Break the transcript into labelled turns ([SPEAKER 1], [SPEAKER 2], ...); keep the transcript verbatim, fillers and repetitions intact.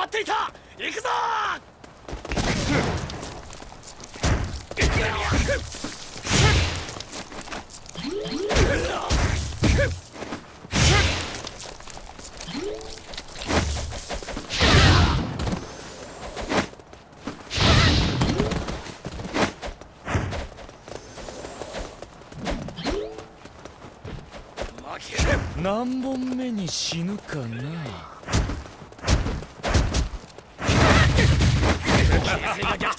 [SPEAKER 1] 待っていた。行くぞ。
[SPEAKER 2] 何本目に死ぬかな。
[SPEAKER 1] 形勢が逆